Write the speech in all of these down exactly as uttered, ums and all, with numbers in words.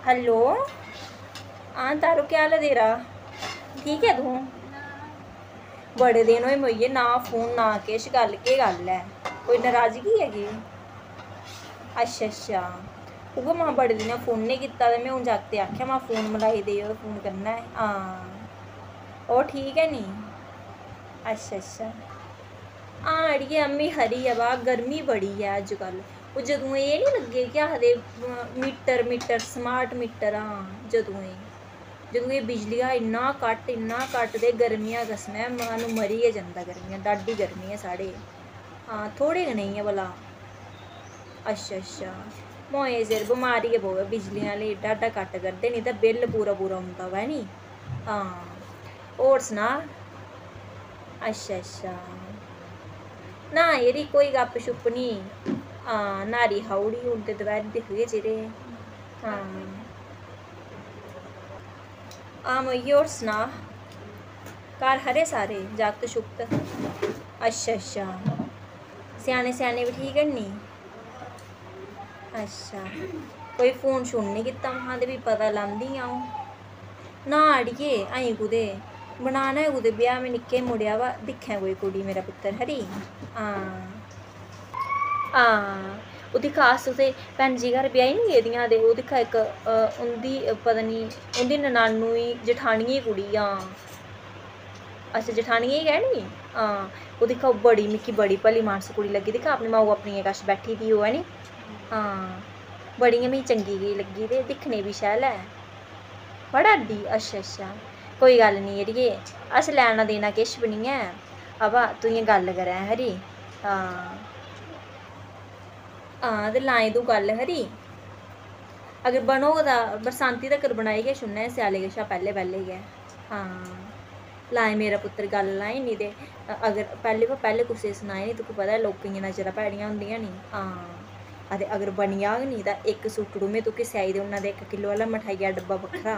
Hello. हाँ तारो क्या हाल है तेरा? ठीक है तू? बड़े दिन होए मोइये ना फोन ना किश, गल केह् गल्ल है? कोई नाराजगी है कि? अच्छा अच्छा, उ'ऐ महां बड़े दिनें फोन नहीं कीता ते में हून जागते गी आखेआ महां फोन मलाई देओ, फोन करना है। हां होर ठीक है नी? अच्छा अच्छा, हां अड़िये अम्मी खरी ऐ, बा गर्मी बड़ी ऐ अज्जकल। ओह् जदूं एह् निं लग्गे केह् आखदे मीटर मीटर स्मार्ट मीटर, हां जदूं जदूं एह् बिजली दा इन्ना कट इन्ना कट ते गर्मियां कसमें माह्नू मरी गै जंदा गर्मियां, डाढी गर्मी ऐ साढ़े। हां थोह्ड़े गै नेईं ऐ भला। अच्छा अच्छा, मोए सिर बमारी गै पवै बिजली आह्ले एड्डा एड्डा कट करदे नी ते बिल पूरा पूरा औंदा वै नी। हां होर सना। अच्छा अच्छा, ना यरी कोई गप्प शुप्प निं। हां न्हारी खाई ओड़ी हून ते दपैह्री दिक्खगे चिरें। हां हां मोइये होर सना, घर खरे सारे जागत शुगत? अच्छा अच्छा, स्याने स्याने बी ठीक न नी? अच्छा, कोई फोन शोन निं कीता महां ते फ्ही पता लांदी अ'ऊं। ना अड़िये अजें कुतै, बनाना ऐ कुतै ब्याह् में निक्के मुड़े दा, बा दिक्खै कोई कुड़ी मेरा पुत्तर खरी। हां हां ओह् दिक्खा अस उत्थै भैन जी घर ब्याही निं गेदियां ते ओह् दिक्खा इक उं'दी पता निं उं'दी ननानू दी जठानियै दी कुड़ी, हां अच्छा जठानियै दी गै नी? हां ओह् दिक्खा ओह् बड़ी मिकी बड़ी भली मानस कुड़ी लग्गी, दिक्खा अपनी माऊ अपनियै कश बैठी दी होऐ नी। हां बड़ी गै मिगी चंगी जेही लग्गी ते दिक्खने बी शैल ऐ। पढ़ा दी? अच्छा अच्छा, कोई गल्ल निं अड़िये अस लैना देना किश बी निं ऐ, अवा तूं इ'यां गल्ल करै खरी। हां हां ते लायां तूं गल्ल खरी, अगर बनोग तां बरसांती तक्कर बनाई गै छुड़ने स्याले कशा पैह्लें पैह्लें गै। हां लायां मेरा पुत्तर गल्ल लायां निं ते अगर पैह्लें कोला पैह्लें कुसै गी सनायां निं, तुकी पता ऐ लोकें दियां नजरां भैड़ियां होंदियां नी। हां ते अगर बनी जाह्ग नी तां इक सूटड़ू में तुकी सेआई देई ओड़ना ते इक किल्लो आह्ला मठाइया दा डब्बा बक्खरा।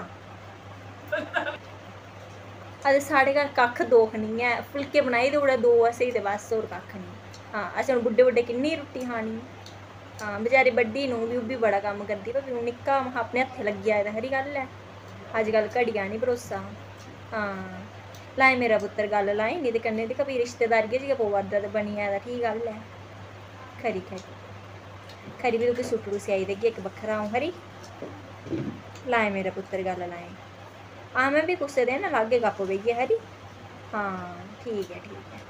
अते साढ़े घर कक्ख दुख निं ऐ, फुलके बनाई देई ओड़े दो असेंगी ते बस होर कक्ख निं। हां असें हून बुड्ढे बुड्ढे किन्नी रुट्टी खानी? हां बचैरी बड्डी नूंह् बी ओह् बी बड़ा कम्म करदी, पर हून निक्का महां अपने हत्थें लग्गी जाए ते खरी गल्ल ऐ। अज्जकल घड़िया निं भरोसा। हां लायां मेरा पुत्तर गल्ल लायां नी ते कन्नै दिक्खां फ्ही रिश्तेदारियै च गै पवा दा ते बनी जाए तां ठीक गल्ल ऐ। खरी खरी खरी फ्ही तुकी सूटड़ू सेआई देगी इक बक्खरा अ'ऊं खरी। लायां मेरा पुत्तर गल्ल लायां। हां में फ्ही कुसै दिन लागे गप्प बेहियै खरी। हां ठीक ऐ ठीक ऐ।